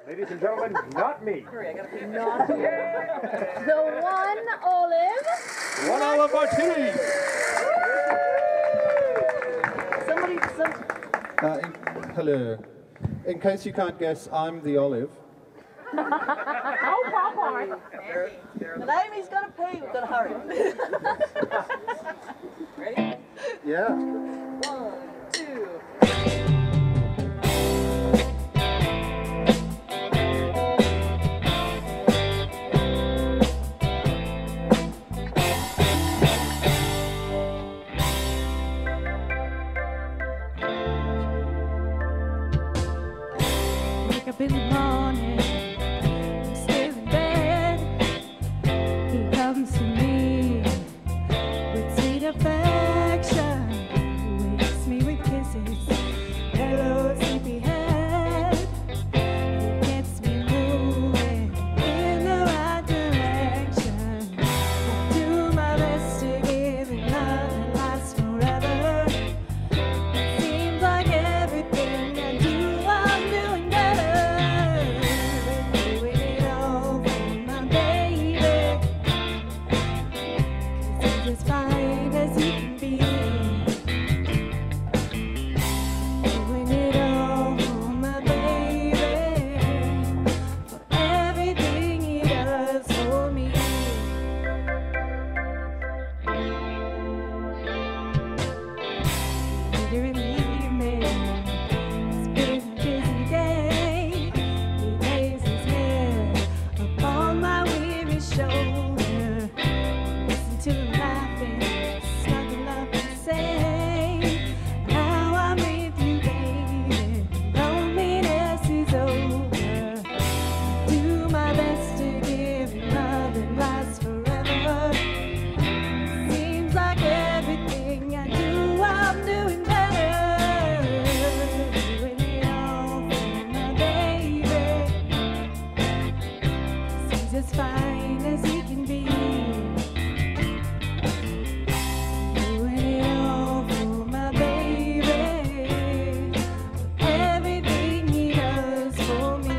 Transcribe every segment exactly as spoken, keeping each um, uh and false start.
Ladies and gentlemen, not me. Not you. The one Olive. One Olive Martini. Somebody, some... Uh, in, hello. In case you can't guess, I'm the Olive. Oh, Papa. And Amy's got to pee. We've got to hurry. Ready? Yeah. One, two. Wake up in the morning, I'm still in bed. He comes to me with sweet affection, wakes me with kisses. Hello, sleepyhead. He gets me moving in the right direction. I do my best to give him love that lasts forever. It seems like everything I do, I'm doing better. Doing it all for my baby, 'cause he's as fine as he can be. Doing it all for my baby, for everything he does for me. Later in the evening, it's been a busy day. He lays his head upon my weary shoulder. Listen to him laughing, snuggle up and say, now I'm with you, baby. Loneliness is over. Do my best to give him love that lasts forever. Seems like everything I do, I'm doing better. Doing it all for my baby. He's as fine as he can be. Doing it all for my baby, for everything he does for me.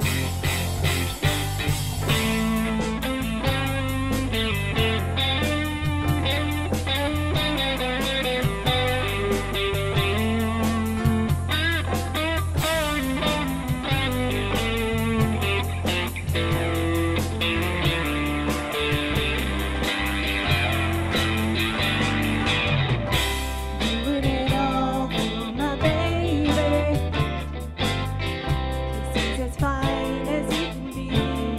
Doing it all for my baby, 'cause he's as fine as he can be.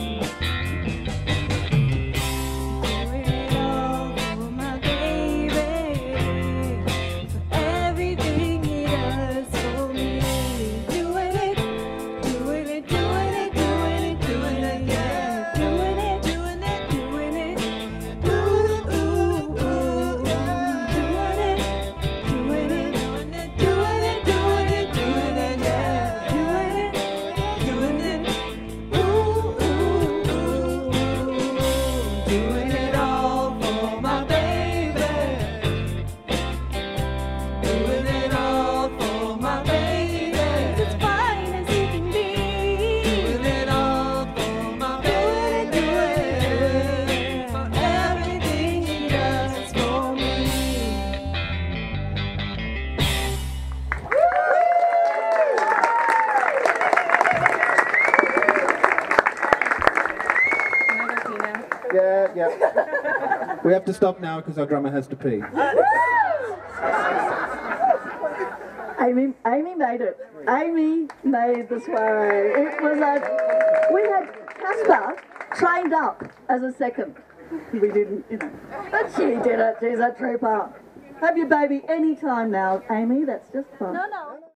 Doing it all for my baby, for everything he does for me. Doing it, doing it, doing it, doing it, doing it, yeah. Doing it, doing it, doing it. Ooh, ooh, ooh, doing it. Doing it, doing it, doing it, doing it, doing it, yeah. Doing it, doing it, ooh, ooh, ooh, doing it all for my baby. Doing it all for my baby, as fine as he can be. Doing it all for my baby, for everything he does for me. Yeah, yeah. We have to stop now because our drummer has to pee. Amy, Amy made it. Amy made the soiree. It was a. We had Casper trained up as a second. We didn't, you know. But she did it. She's a trooper. Have your baby any time now, Amy. That's just fun. No, no.